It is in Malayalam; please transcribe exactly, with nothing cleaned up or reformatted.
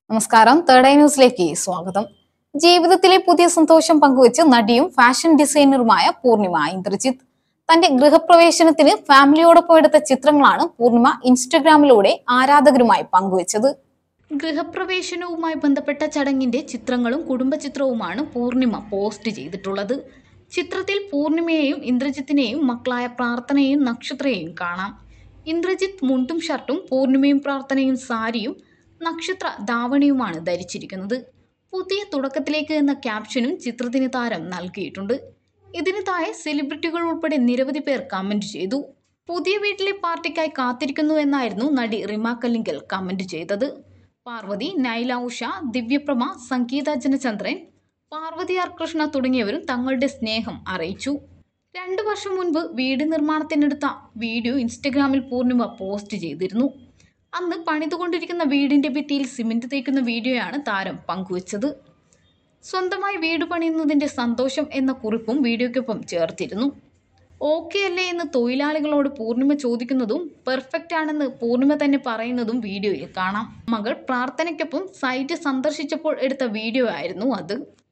നമസ്കാരം. തേർഡ് ഐ ന്യൂസിലേക്ക് സ്വാഗതം. ജീവിതത്തിലെ പുതിയ സന്തോഷം പങ്കുവച്ച് നടിയും ഫാഷൻ ഡിസൈനറുമായ പൂർണിമ ഇന്ദ്രജിത്ത് തന്റെ ഗൃഹപ്രവേശനത്തിന് ഫാമിലിയോടൊപ്പം എടുത്ത ചിത്രങ്ങളാണ് പൂർണിമ ഇൻസ്റ്റഗ്രാമിലൂടെ ആരാധകരുമായി പങ്കുവച്ചത്. ഗൃഹപ്രവേശനവുമായി ബന്ധപ്പെട്ട ചടങ്ങിന്റെ ചിത്രങ്ങളും കുടുംബചിത്രവുമാണ് പൂർണിമ പോസ്റ്റ് ചെയ്തിട്ടുള്ളത്. ചിത്രത്തിൽ പൂർണിമയെയും ഇന്ദ്രജിത്തിനെയും മക്കളായ പ്രാർത്ഥനയും നക്ഷത്രയെയും കാണാം. ഇന്ദ്രജിത്ത് മുണ്ടും ഷർട്ടും, പൂർണിമയും പ്രാർത്ഥനയും സാരിയും നക്ഷത്ര ധാവണിയുമാണ് ധരിച്ചിരിക്കുന്നത്. പുതിയ തുടക്കത്തിലേക്ക് എന്ന ക്യാപ്ഷനും ചിത്രത്തിന് താരം നൽകിയിട്ടുണ്ട്. ഇതിന് താഴെ സെലിബ്രിറ്റികൾ ഉൾപ്പെടെ നിരവധി പേർ കമന്റ് ചെയ്തു. പുതിയ വീട്ടിലെ പാർട്ടിക്കായി കാത്തിരിക്കുന്നു എന്നായിരുന്നു നടി റിമ കല്ലിങ്കൽ കമന്റ് ചെയ്തത്. പാർവതി, നൈല ഉഷ, ദിവ്യപ്രമ, സംഗീത ജനചന്ദ്രൻ, പാർവതി ആർ കൃഷ്ണ തുടങ്ങിയവരും തങ്ങളുടെ സ്നേഹം അറിയിച്ചു. രണ്ടു വർഷം മുൻപ് വീട് നിർമ്മാണത്തിനെടുത്ത വീഡിയോ ഇൻസ്റ്റഗ്രാമിൽ പൂർണിമ പോസ്റ്റ് ചെയ്തിരുന്നു. അന്ന് പണിതുകൊണ്ടിരിക്കുന്ന വീടിന്റെ ഭിത്തിയിൽ സിമന്റ് തേക്കുന്ന വീഡിയോയാണ് താരം പങ്കുവച്ചത്. സ്വന്തമായി വീട് പണിയുന്നതിന്റെ സന്തോഷം എന്ന കുറിപ്പും വീഡിയോയ്ക്കൊപ്പം ചേർത്തിരുന്നു. ഓക്കെ അല്ലേ എന്ന് തൊഴിലാളികളോട് പൂർണിമ ചോദിക്കുന്നതും പെർഫെക്റ്റ് ആണെന്ന് പൂർണിമ തന്നെ പറയുന്നതും വീഡിയോയിൽ കാണാം. മകൾ പ്രാർത്ഥനയ്ക്കൊപ്പം സൈറ്റ് സന്ദർശിച്ചപ്പോൾ എടുത്ത വീഡിയോ ആയിരുന്നു അത്.